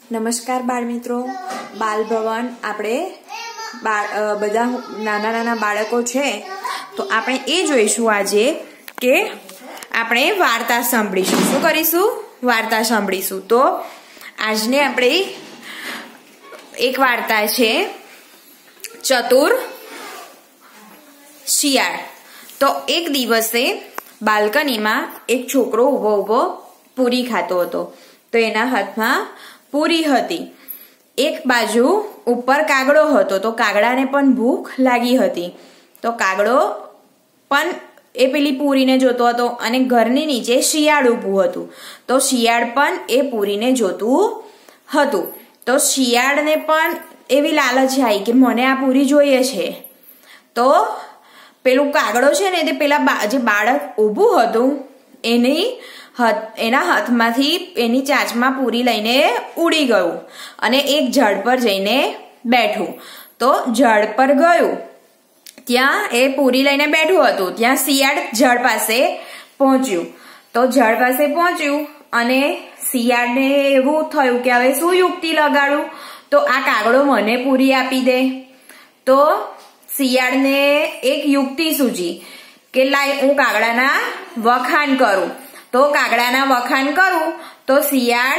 નમસ્કાર બાળ મિત્રો, બાલ ભવન આપણે બધા નાના નાના બાળકો છે તો આપણે એ જોઈશું આજે કે આપણે વાર્તા સાંભળીશું. શું કરીશું? વાર્તા સાંભળીશું. તો આજને આપણે એક વાર્તા છે ચતુર શિયાળ. તો એક દિવસે બાલ્કનીમાં એક છોકરો ઊભો પૂરી ખાતો હતો. તો એના હાથમાં પૂરી હતી. એક બાજુ ઉપર કાગડો હતો. તો કાગડાને પણ ભૂખ લાગી હતી. તો કાગડો પણ એ પેલી પૂરીને જોતો હતો અને ઘરની નીચે શિયાળ ઊભું હતું. તો શિયાળ પણ એ પૂરીને જોતું હતું. તો શિયાળને પણ એવી લાલચ આવી કે મને આ પૂરી જોઈએ છે. તો પેલું કાગડો છે ને તે પેલા જે બાળક ઊભું હતું એના હાથમાંથી એની ચાંચમાં પૂરી લઈને ઉડી ગયું અને એક ઝાડ પર જઈને બેઠું. તો ઝાડ પર ગયું, ત્યાં એ પૂરી લઈને બેઠું હતું. ત્યાં શિયાળ ઝાડ પાસે પહોંચ્યું. તો ઝાડ પાસે પહોંચ્યું અને શિયાળને એવું થયું કે હવે શું યુક્તિ લગાડું, તો આ કાગડો મને પૂરી આપી દે. તો શિયાળને એક યુક્તિ સૂજી કે લાય હું કાગડાના વખાણ કરું. તો કાગડાના વખાણ કરું તો શિયાળ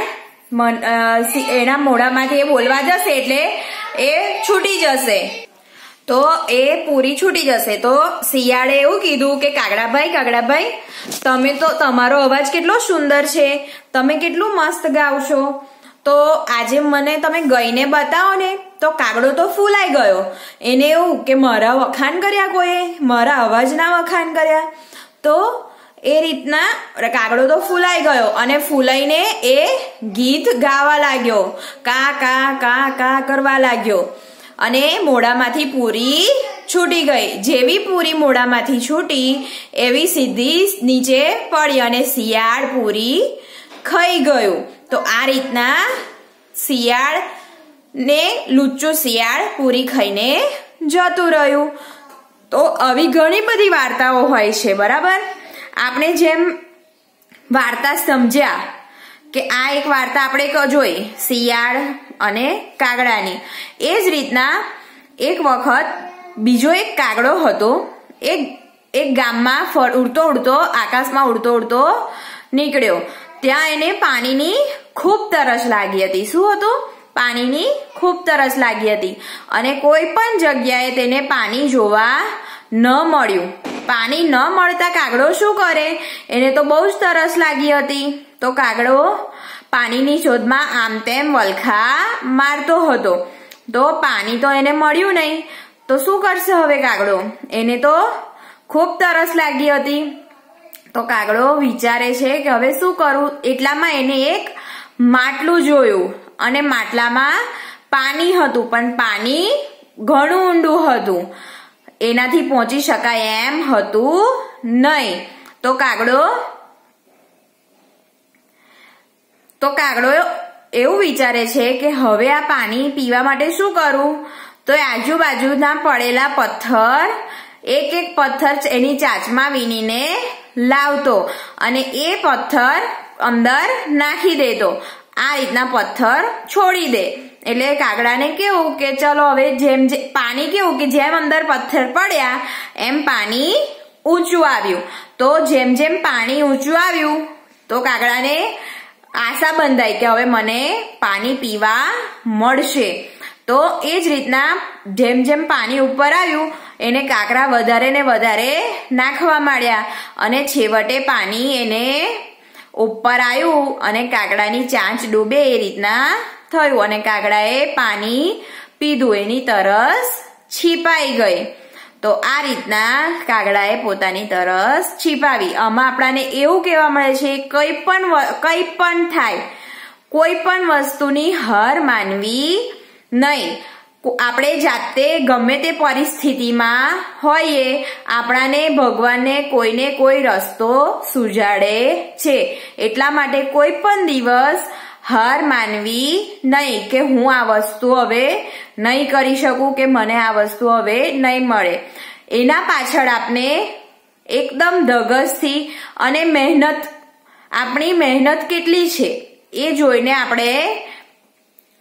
એના મોઢામાંથી એ બોલવા જશે એટલે એ છૂટી જશે. તો એ પૂરી છૂટી જશે. તો શિયાળે એવું કીધું કે કાગડાભાઈ તમે તો તમારો અવાજ કેટલો સુંદર છે, તમે કેટલું મસ્ત ગાવ છો. તો આજે મને તમે ગાઈને બતાવો ને. તો કાગડો તો ફૂલાઈ ગયો. એને એવું કે મારા વખાણ કર્યા કોઈએ, મારા અવાજના વખાણ કર્યા. તો એ રીતના કાગડો તો ફૂલાઈ ગયો અને ફૂલાઈને એ ગીત ગાવા લાગ્યો, કા કા કા કા કરવા લાગ્યો અને મોઢામાંથી પૂરી છૂટી ગઈ. જેવી પૂરી મોઢામાંથી છૂટી એવી સીધી નીચે પડી અને શિયાળ પૂરી ખાઈ ગયું. તો આ રીતના શિયાળ ને લુચ્ચું શિયાળ પૂરી ખાઈને જતું રહ્યું. તો આવી ઘણી બધી વાર્તાઓ હોય છે, બરાબર. આપણે જેમ વાર્તા સમજ્યા કે આ એક વાર્તા આપણે જોઈ શિયાળ અને કાગડાની, એ જ રીતના એક વખત બીજો એક કાગડો હતો. એક ગામમાં ઉડતો આકાશમાં ઉડતો નીકળ્યો. ત્યાં એને પાણીની ખૂબ તરસ લાગી હતી. શું હતું? પાણીની ખૂબ તરસ લાગી હતી અને કોઈ પણ જગ્યાએ તેને પાણી જોવા ન મળ્યું. પાણી ન મળતા કાગડો શું કરે? એને તો બહુ જ તરસ લાગી હતી. તો કાગડો પાણીની શોધમાં આમ તેમ વલખા મારતો હતો. તો પાણી તો એને મળ્યું નહીં. તો શું કરશે હવે કાગડો? એને તો ખૂબ તરસ લાગી હતી. તો કાગડો વિચારે છે કે હવે શું કરું. એટલામાં એને એક માટલું જોયું અને માટલામાં પાણી હતું, પણ પાણી ઘણું ઊંડું હતું, એનાથી પહોંચી શકાય એમ હતું નહીં. તો કાગડો એવું વિચારે છે કે હવે આ પાણી પીવા માટે શું કરું. તો આજુબાજુના પડેલા પથ્થર એક પથ્થર એની ચાંચમાં વીણીને લાવતો અને એ પથ્થર અંદર નાખી દેતો. આ રીતના પથ્થર છોડી દે એટલે કાગડાને કેવું કે ચલો હવે જેમ પાણી કેવું કે જેમ અંદર પથ્થર પડ્યા એમ પાણી ઊંચું આવ્યું. તો જેમ જેમ પાણી ઊંચું આવ્યું તો કાગડાને આશા બંધાઈ કે હવે મને પાણી પીવા મળશે. તો એ જ રીતના જેમ જેમ પાણી ઉપર આવ્યું એને કાંકરા વધારે ને વધારે નાખવા માંડ્યા અને છેવટે પાણી એને ઉપર આવ્યું અને કાગડાની ચાંચ ડૂબે એ રીતના થયું અને કાગડાએ પાણી પીધું, એની તરસ છીપાઈ ગઈ. તો આ રીતના કાગડાએ પોતાની તરસ છીપાવી. આમાં આપણાને એવું કહેવા મળે છે કંઈ પણ થાય, કોઈ પણ વસ્તુની હાર માનવી નહીં. આપણે જાતે ગમે તે પરિસ્થિતિમાં હોઈએ આપણાને ભગવાનને કોઈને કોઈ રસ્તો સુજાડે છે. એટલા માટે કોઈ પણ દિવસ હાર માનવી નહીં કે હું આ વસ્તુ હવે નહીં કરી શકું કે મને આ વસ્તુ હવે નહીં મળે. એના પાછળ આપણે એકદમ ધગશથી અને આપણી મહેનત કેટલી છે એ જોઈને આપણે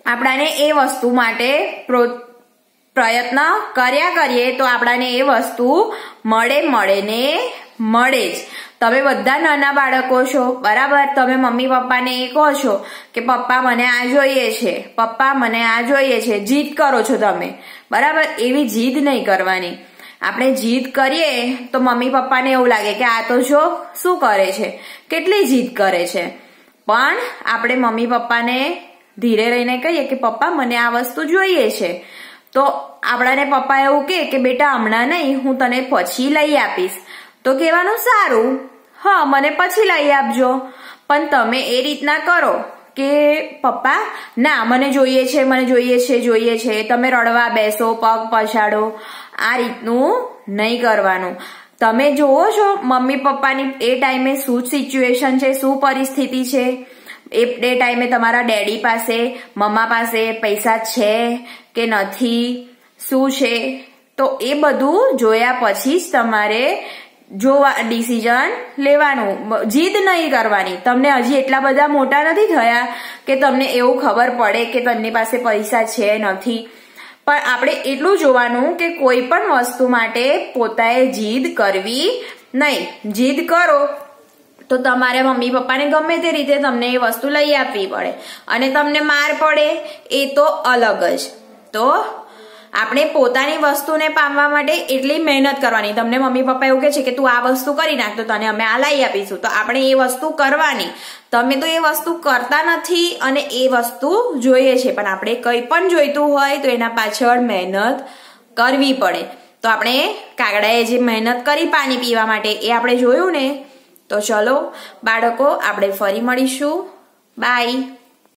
આપણાને એ વસ્તુ માટે પ્રયત્ન કર્યા કરીએ તો આપણાને એ વસ્તુ મળે જ. તમે બધા નાના બાળકો છો, બરાબર? તમે મમ્મી પપ્પાને એ કહો છો કે પપ્પા મને આ જોઈએ છે, પપ્પા મને આ જોઈએ છે, જીદ કરો છો તમે, બરાબર? એવી જીદ નહીં કરવાની. આપણે જીદ કરીએ તો મમ્મી પપ્પાને એવું લાગે કે આ તો જો શું કરે છે, કેટલી જીદ કરે છે. પણ આપણે મમ્મી પપ્પાને ધીરે રહીને કહીએ કે પપ્પા મને આ વસ્તુ જોઈએ છે, તો આપણાને પપ્પા એવું કે બેટા હમણાં નહીં, હું તને પછી લઈ આપીશ. તો કહેવાનું સારું, હા મને પછી લઈ આપજો. પણ તમે એ રીતના કરો કે પપ્પા ના મને જોઈએ છે, તમે રડવા બેસો, પગ પછાડો, આ રીતનું નહીં કરવાનું. તમે જોવો છો મમ્મી પપ્પાની એ ટાઈમે શું સિચ્યુએશન છે, શું પરિસ્થિતિ છે. એ ટાઈમે તમારા ડેડી પાસે, મમ્મા પાસે પૈસા છે કે નથી, શું છે, તો એ બધું જોયા પછી જ તમારે ડિસિઝન લેવાનું. જીદ નહીં કરવાની. તમને હજી એટલા બધા મોટા નથી થયા કે તમને એવું ખબર પડે કે તેમની પાસે પૈસા છે નથી. પણ આપણે એટલું જોવાનું કે કોઈ પણ વસ્તુ માટે પોતાએ જીદ કરવી નહીં. જીદ કરો તો તમારે મમ્મી પપ્પાને ગમે તે રીતે તમને એ વસ્તુ લઈ આપવી પડે અને તમને માર પડે એ તો અલગ જ. તો આપણે પોતાની વસ્તુને પામવા માટે એટલી મહેનત કરવાની. તમને મમ્મી પપ્પા એવું કહે છે કે તું આ વસ્તુ કરી નાખ તો તને અમે આ લઈ આપીશું, તો આપણે એ વસ્તુ કરવાની. તમે તો એ વસ્તુ કરતા નથી અને એ વસ્તુ જોઈએ છે, પણ આપણે કંઈ પણ જોઈતું હોય તો એના પાછળ મહેનત કરવી પડે. તો આપણે કાગડાએ જે મહેનત કરી પાણી પીવા માટે એ આપણે જોયું ને. તો ચલો બાળકો, આપણે ફરી મળીશું. બાય.